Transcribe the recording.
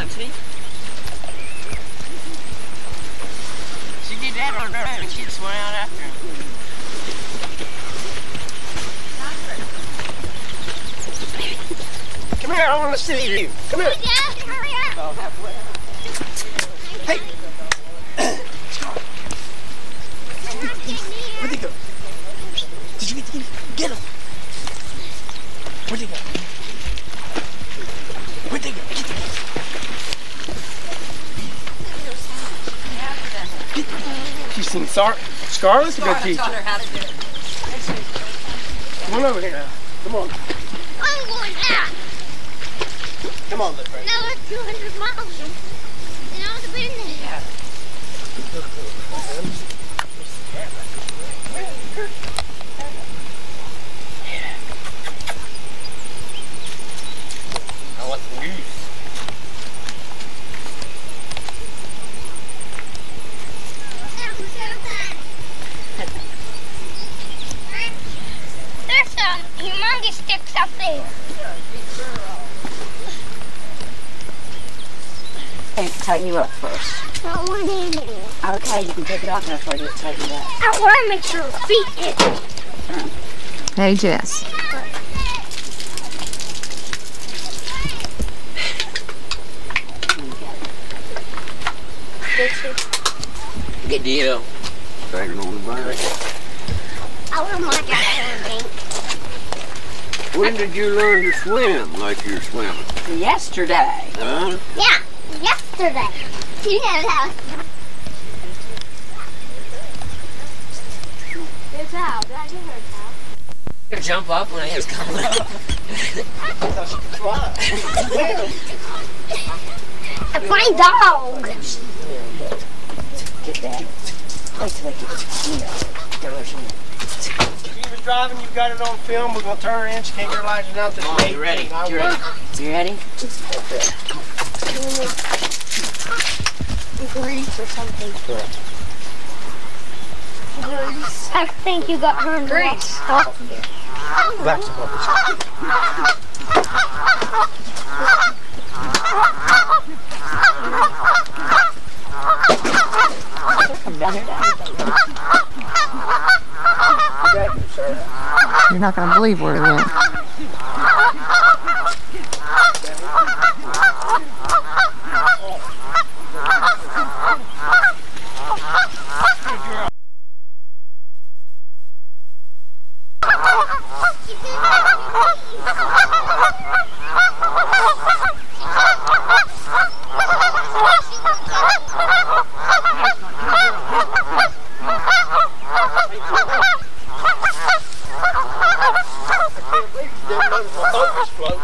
see? She did that on her own. She just went out after him. Come here, I want to see you. Come here. Dad, hurry up. Oh, halfway. Hey. Where'd they go? Did you get him? Where'd they go? Where'd they go? Get them. You seen Scarlett's a good teacher. Taught her how to do it. Come on over here now. Come on. I'm going out. Come on, little friend. Another 200 miles. And I would have been there. I want the news. There's some humongous sticks up there. I have to tighten you up first. I don't want anything. Okay, you can take it off now before I just tighten you up. I want to make sure her feet hit. Hey, Jess. Good deal. Dragging on the bike. I wouldn't like that thing. When did you learn to swim like you're swimming? Yesterday. Huh? Yeah, yesterday. You know that. It's out. Did I get her out? You jump up when I was coming up. A fine dog. Get that. Wait till I get She was driving, you've got it on film, we're going to turn her in, she can't get her license out this gate. You ready? You ready? You ready? Grease or something. Grease. I think you got her in grease. Back to Bubba. You're not going to believe where it went.